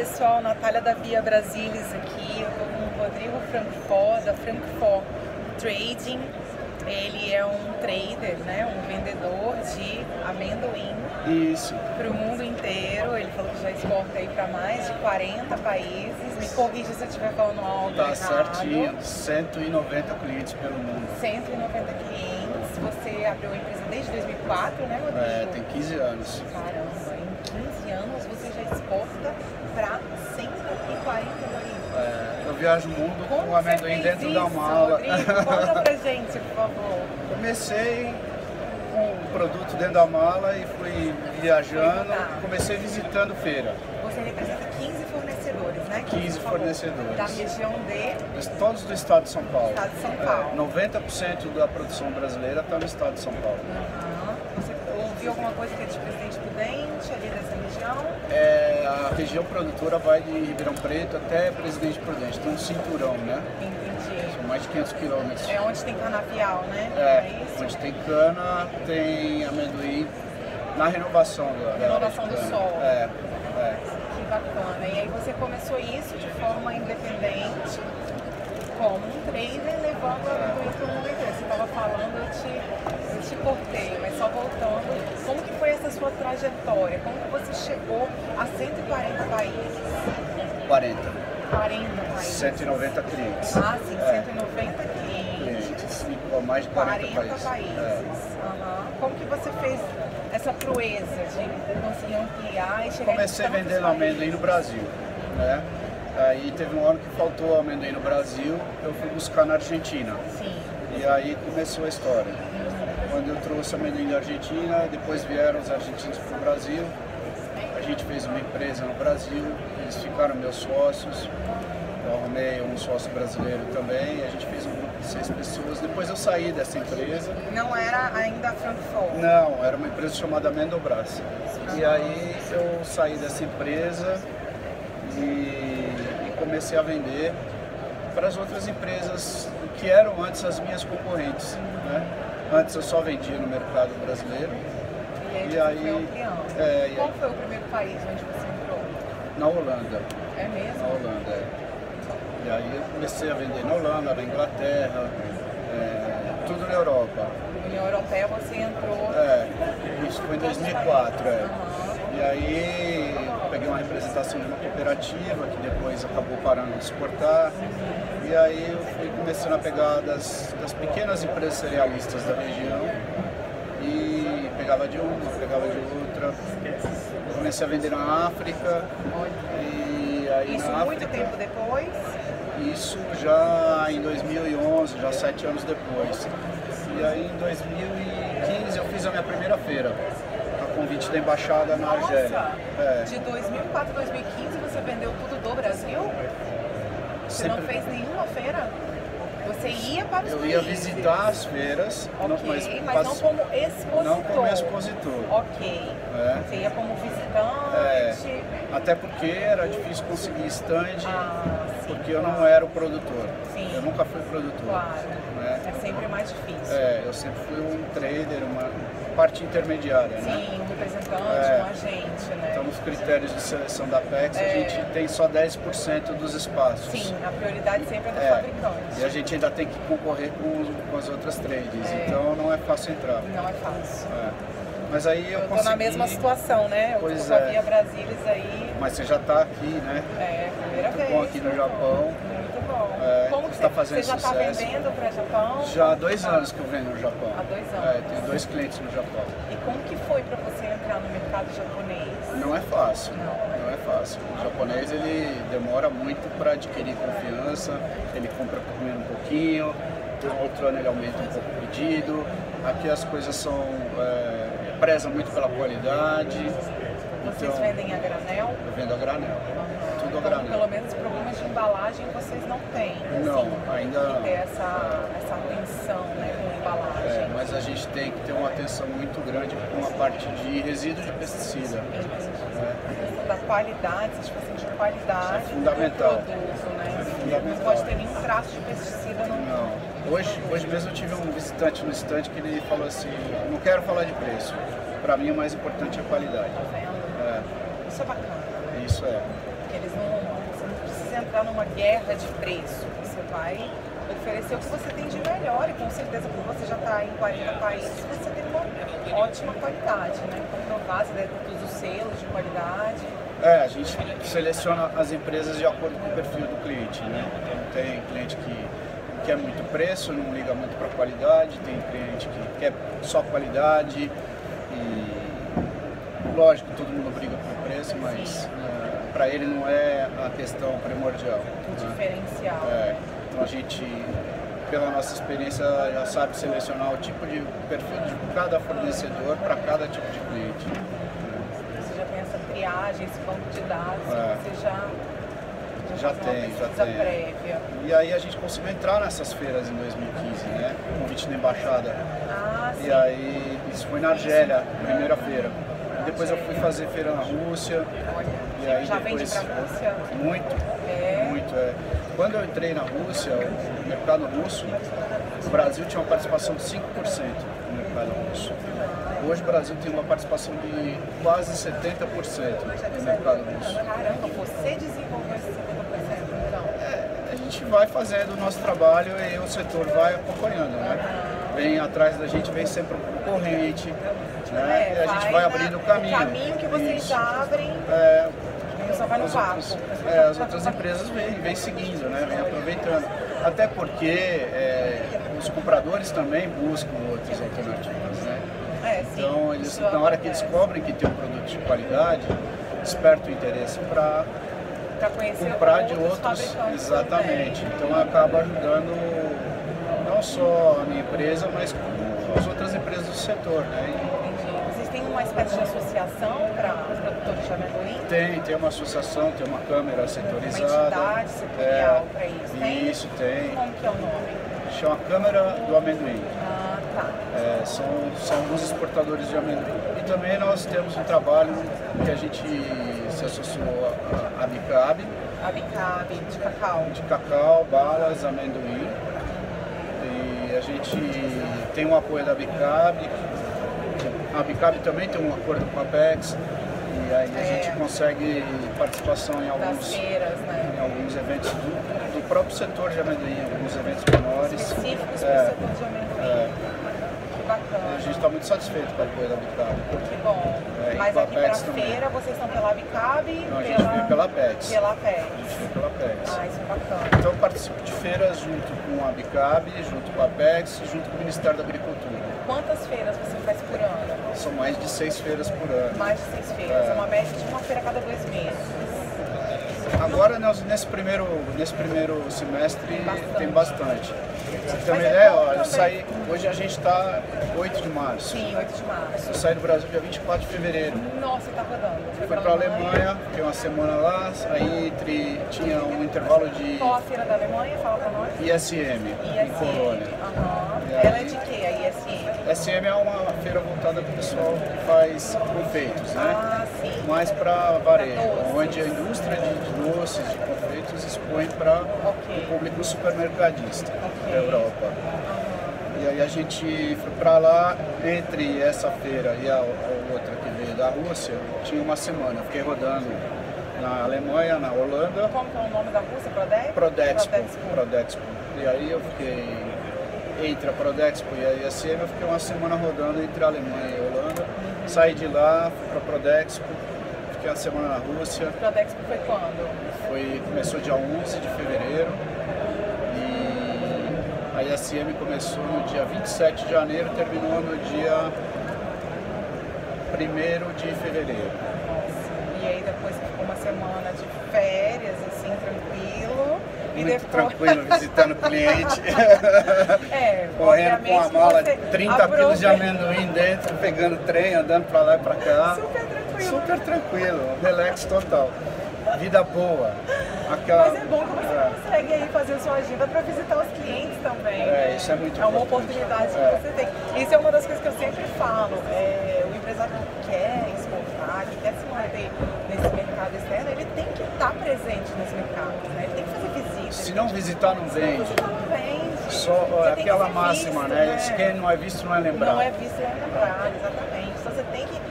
pessoal, Natália da Via Brasilis aqui, eu estou com o Rodrigo Francfort, da Francfort Trading. Ele é um trader, né, um vendedor de amendoim para o mundo inteiro. Ele falou que já exporta aí para mais de 40 países. Me corrija se eu estiver falando algo errado. Tá certinho, 190 clientes pelo mundo. 190 clientes. Você abriu a empresa desde 2004, né, Rodrigo? É, tem 15 anos. Caramba, em 15 anos você já exporta para 140 países. É, eu viajo o mundo Como com o amendoim dentro isso, da mala. Rodrigo? Conta pra gente, por favor. Comecei com o produto dentro da mala e fui viajando. Comecei visitando feira. Você representa 15 fornecedores, né? 15 fornecedores. Da região de... Todos do estado de São Paulo. Estado de São Paulo. 90% da produção brasileira está no estado de São Paulo. Você ouviu alguma coisa que é de Presidente Prudente, ali dessa região? É, a região produtora vai de Ribeirão Preto até Presidente Prudente. Tem um cinturão, né? Entendi. São mais de 500 quilômetros. É onde tem canavial, né? É isso? Onde tem cana, tem amendoim na renovação da Renovação do sol. É. Que bacana. E aí você começou isso de forma independente, como um trader, levando o amendoim para o mundo inteiro. Você estava falando, eu te cortei, mas só voltando, como que foi essa sua trajetória? Como que você chegou a 140 países? 40 países. 190 clientes. Ah, sim, 190 clientes. Mais de 40 países. Como que você fez essa proeza de conseguir ampliar e chegar Comecei vendendo amendoim no Brasil, né? Aí teve um ano que faltou amendoim no Brasil, eu fui buscar na Argentina. Sim. E aí começou a história. Quando eu trouxe amendoim da Argentina, depois vieram os argentinos para o Brasil. A gente fez uma empresa no Brasil, eles ficaram meus sócios. Eu arrumei um sócio brasileiro também, a gente fez um grupo de 6 pessoas. Depois eu saí dessa empresa. Não era ainda a Francfort? Não, era uma empresa chamada Mendobras. E aí eu saí dessa empresa e comecei a vender para as outras empresas que eram antes as minhas concorrentes, né? Antes eu só vendia no mercado brasileiro. E aí foi ampliando. Qual foi o primeiro país onde você entrou? Na Holanda. É mesmo? Na Holanda, é. E aí eu comecei a vender na Holanda, na Inglaterra, tudo na Europa. Na União Europeia você entrou... Isso foi em 2004, E aí peguei uma representação de uma cooperativa que depois acabou parando de exportar. E aí eu fui começando a pegar das pequenas empresas cerealistas da região e pegava de uma, pegava de outra. Comecei a vender na África. E aí isso na muito tempo depois? Isso já em 2011, já 7 anos depois. E aí em 2015 eu fiz a minha primeira feira, a convite da embaixada na Argélia. De 2004 a 2015 você vendeu tudo do Brasil? Você não fez nenhuma feira? Você ia para os Eu ia visitar as feiras, mas não como expositor. Não como expositor. Ok. Você ia como visitante. Até porque era difícil conseguir stand, porque eu não era o produtor. Sim. Eu nunca fui produtor. Claro. Né? É sempre mais difícil. Eu sempre fui um trader, uma parte intermediária. Sim, né? um representante, um agente, né? Então, nos critérios de seleção da Apex, a gente tem só 10% dos espaços. Sim, a prioridade sempre é do fabricante. E a gente ainda tem que concorrer com as outras trades, então não é fácil entrar. Não é fácil. Mas aí eu consegui... tô na mesma situação, né? Eu tô com a Via Brasilis aí. Mas você já está aqui, né? Primeira vez. Bom aqui no Japão. Muito bom. Como que você está fazendo sucesso? Você já está vendendo para o Japão? Já há 2 anos que eu vendo no Japão. Há 2 anos. Tenho 2 clientes no Japão. E como que foi para você entrar no mercado japonês? Não é fácil. Não é fácil. O japonês ele demora muito para adquirir confiança, ele compra primeiro um pouquinho, no outro ano ele aumenta um pouco o pedido. Aqui as coisas são... prezam muito pela qualidade. Vocês vendem a granel? Eu vendo a granel. Tudo a Então, granel. pelo menos problemas de embalagem vocês não têm. Não, ainda tem que ter essa atenção, né, com a embalagem. Mas a gente tem que ter uma atenção muito grande com a parte de resíduo de pesticida. A questão da qualidade, vocês fazem de qualidade. Isso é fundamental. Do produto, né? Fundamental. Não pode ter nenhum traço de pesticida no... Não. Hoje mesmo eu tive um visitante no stand que ele falou assim, não quero falar de preço, para mim o mais importante é a qualidade. Tá vendo? Isso é bacana. Isso é. que você não precisa entrar numa guerra de preço. Você vai oferecer o que você tem de melhor e com certeza, como você já está em 40 países, você tem uma ótima qualidade, né? Comprovar, você deve ter todos os selos de qualidade. A gente seleciona as empresas de acordo com o perfil do cliente, né? Então tem cliente que quer muito preço, não liga muito para qualidade, tem cliente que quer só qualidade e lógico, todo mundo briga por preço, mas para ele não é a questão primordial. O diferencial. Então a gente, pela nossa experiência, já sabe selecionar o tipo de perfil de cada fornecedor para cada tipo de cliente. Você já tem essa triagem, esse banco de dados, você já tem prévia. E aí a gente conseguiu entrar nessas feiras em 2015, né? Convite da embaixada. Sim. E aí isso foi na Argélia, primeira feira. E depois eu fui fazer feira na Rússia. Olha, e aí já depois, vende pra Rússia? Muito. Quando eu entrei na Rússia, o mercado russo, o Brasil tinha uma participação de 5% no mercado russo. Hoje o Brasil tem uma participação de quase 70% no mercado russo. Caramba, você desenvolveu esse 70% então? A gente vai fazendo o nosso trabalho e o setor vai acompanhando, né? Vem atrás da gente, vem sempre um concorrente, né? E a gente vai abrindo o caminho. O caminho que vocês abrem, só vai no vácuo. As outras empresas vêm seguindo, né? Vêm aproveitando. Até porque os compradores também buscam outras alternativas, né? Então, eles, na hora que descobrem que tem um produto de qualidade, desperta o interesse para comprar de outros. Exatamente. Então, acaba ajudando não só a minha empresa, mas como as outras empresas do setor, né? Vocês têm uma espécie de associação para os produtores de amendoim? Tem uma associação, tem uma câmara setorizada. Uma entidade setorial para isso? Tem? Isso, tem. Como que é o nome? Chama Câmara do Amendoim. Tá. São alguns exportadores de amendoim. E também nós temos um trabalho que a gente se associou a Abicab. Abicab, de cacau. De cacau, balas, amendoim. E a gente tem um apoio da Abicab. A Abicab também tem um acordo com a Apex. E aí a gente consegue participação em alguns, feiras, né? em alguns eventos do próprio setor de amendoim, alguns eventos menores. Específicos para o setor de amendoim. Que bacana. A gente está muito satisfeito com a apoio da Abicab. Que bom. Mas aqui para a feira vocês estão pela Abicab? Não, a gente veio pela Apex. Pela Apex. A gente veio pela Apex. Isso é bacana. Então eu participo de feiras junto com a Abicab, junto com a Apex, junto com o Ministério da Agricultura. Quantas feiras você faz por ano? São mais de 6 feiras por ano. Mais de 6 feiras, é uma média de uma feira a cada 2 meses. Agora, nesse primeiro semestre, tem bastante. Você tem uma ideia? Hoje a gente está 8 de março. Sim, 8 de março. Eu saí do Brasil dia 24 de fevereiro. Nossa, tá rodando. Fui para a Alemanha, fiquei uma semana lá, aí tinha um intervalo de... Qual a feira da Alemanha? Fala para nós. ISM, em Colônia. Ela é de quê, a ISM? ISM é uma feira voltada para o pessoal que faz confeitos, né? Sim. Mais para varejo, onde a indústria de doces, de confeitos expõe para o público supermercadista da Europa. E aí a gente foi para lá, entre essa feira e a outra que veio da Rússia, tinha uma semana. Fiquei rodando na Alemanha, na Holanda. Como que é o nome da Rússia? Prodexpo. E aí eu fiquei entre a Prodexpo e a ISM, eu fiquei uma semana rodando entre a Alemanha e a Holanda. Saí de lá, fui para a Prodexpo, fiquei uma semana na Rússia. Prodexpo foi quando? Começou dia 11 de fevereiro e a ISM começou no dia 27 de janeiro, terminou no dia 1º de fevereiro. E aí depois você ficou uma semana de férias, assim, tranquilo. Muito tranquilo, visitando o cliente. Correndo com a mala, 30 quilos de amendoim dentro, pegando trem, andando pra lá e pra cá. Super tranquilo. Super tranquilo, relax total. Vida boa. Mas é bom que você consegue aí fazer a sua agenda para visitar os clientes também. Isso é muito importante. É uma oportunidade que você tem. Isso é uma das coisas que eu sempre falo. O empresário que quer exportar, que quer se manter nesse mercado externo, ele tem que estar presente nos mercados, né? Ele tem que fazer visitas. Se não visitar, não vende. Se não vende. Só aquela máxima, né? Quem não é visto não é lembrado. Não é visto, não é lembrado, exatamente. Então você tem que participar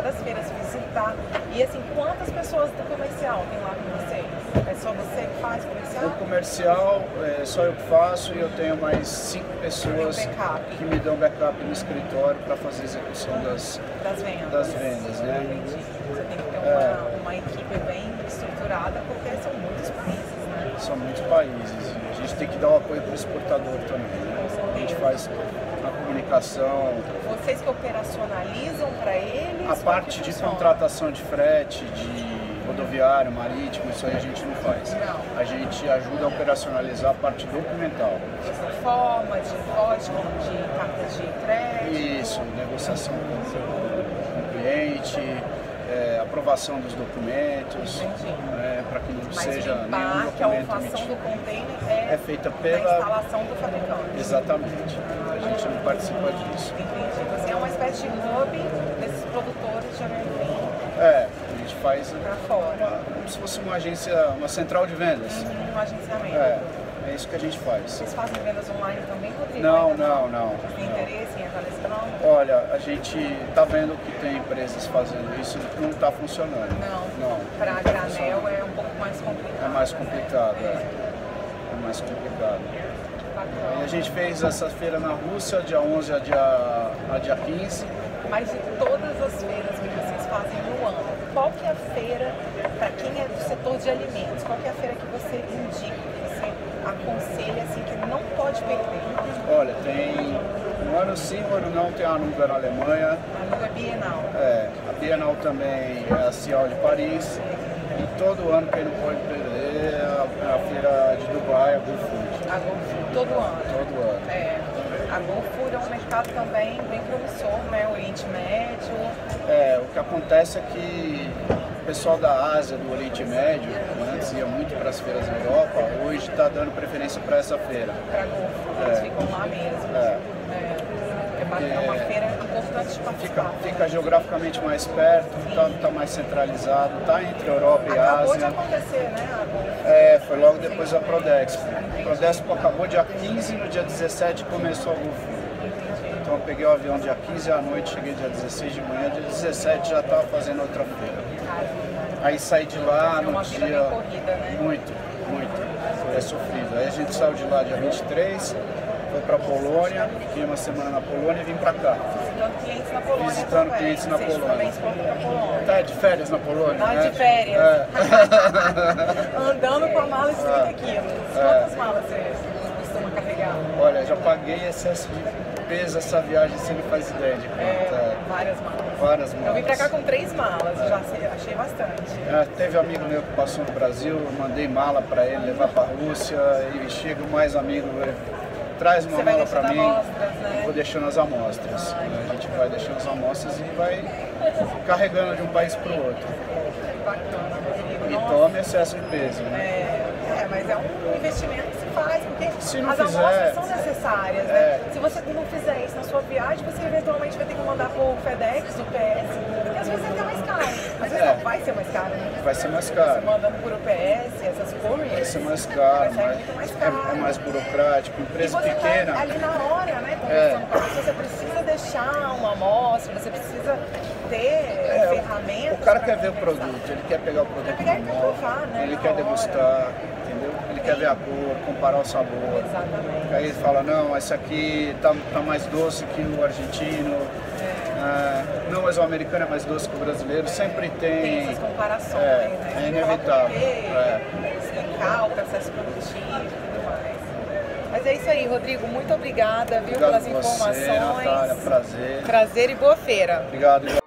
das feiras, visitar. E assim, quantas pessoas do comercial tem lá com vocês? É só você que faz comercial? O comercial é só eu que faço e eu tenho mais 5 pessoas que me dão backup no escritório para fazer a execução das vendas, né? Entendi. Você tem que ter uma equipe bem estruturada, porque são muitos países, né? São muitos países. E a gente tem que dar o apoio para o exportador também, né? A gente faz a comunicação. Vocês que operacionalizam para eles? A parte de contratação de frete, de rodoviário, marítimo, isso aí a gente não faz. Não. A gente ajuda a operacionalizar a parte documental. De forma, de código, de cartas de crédito? Isso, negociação com o cliente, aprovação dos documentos, para que não seja nenhum documento que a ocupação do container é feita na pela instalação do fabricante. Exatamente. A gente não participa disso. Entendi. Você é uma espécie de hub desses produtores de amendoim. A gente faz para fora. Como se fosse uma agência, uma central de vendas. Um agenciamento. É isso que a gente faz. Vocês fazem vendas online também, Rodrigo? Não. Tem interesse em entrar nesse ramo? Olha, a gente está vendo que tem empresas fazendo isso e não está funcionando. Não. Para granel é um pouco mais complicado. É mais complicado, É mais complicado. E a gente fez essa feira na Rússia, dia 11 a dia 15. Mas de todas as feiras que vocês fazem no ano, qual que é a feira, para quem é do setor de alimentos, qual que é a feira que você indica, que você aconselha assim, que não pode perder? Olha, tem um ano sim, um ano não, tem a Anuga na Alemanha. A Anuga é Bienal. A Bienal também é a Cial de Paris. E todo ano quem não pode perder é a feira de Dubai, a GoFood. A GoFood, todo ano? Todo ano. A GoFood é um mercado também bem promissor, né? O Oriente Médio. O que acontece é que o pessoal da Ásia, do Oriente Médio, que antes ia muito para as feiras na Europa, hoje está dando preferência para essa feira. Para GoFood, eles ficam lá mesmo. É uma feira importante de participar. Fica geograficamente mais perto, está mais centralizado, está entre Europa e Ásia. Acabou de acontecer, né? Foi logo depois da Prodexpo. A Prodexpo acabou dia 15, no dia 17 começou a GoFood. Então eu peguei o avião dia 15 à noite, cheguei dia 16 de manhã, dia 17 já estava fazendo outra feira. Aí saí de lá no dia... bem corrida, né? Muito. É sofrido. Aí a gente saiu de lá dia 23, foi para Polônia, fiquei uma semana na Polônia e vim para cá. Visitando clientes na Polônia. Visitando clientes na Polônia. Também exportam para Polônia. Tá de férias na Polônia? De férias. Andando com a mala de 30 quilos. Quantas malas você costuma carregar? Olha, já paguei excesso de peso essa viagem, você não faz ideia de quanto. Várias malas. Várias malas. Eu vim pra cá com 3 malas, já achei bastante. Teve um amigo meu que passou no Brasil, eu mandei mala para ele levar para a Rússia, e chega mais amigo, traz uma mala para mim, né? Vou deixando as amostras. A gente vai deixando as amostras e vai carregando de um país para o outro. Bacana, Rodrigo. E toma excesso de peso, né? Mas é um investimento que se faz, porque as amostras são necessárias, né? Se você não fizer isso na sua viagem, você eventualmente vai ter que mandar por FedEx, UPS, e às vezes é até mais caro. Às vezes não vai ser mais caro, né? Vai ser mais caro. Você mandando por UPS, essas couriers, vai ser mais caro, vai muito mais caro. É mais burocrático, empresa pequena. Tá ali na hora, né? Conversando com a pessoa, você precisa deixar uma amostra, você precisa ter ferramentas. O cara quer ver o produto, ele quer pegar o produto. Quer pegar e provar, né? Ele quer degustar, entendeu? Ele quer ver a cor, comparar o sabor. Exatamente. Aí ele fala, não, esse aqui tá mais doce que o argentino. Não, mas o americano é mais doce que o brasileiro. Sempre tem essas comparações, né? É inevitável. Explicar o processo produtivo e tudo mais. Mas é isso aí, Rodrigo. Muito obrigada, viu, Obrigado pelas informações. Natália, prazer. Prazer e boa feira. Obrigado.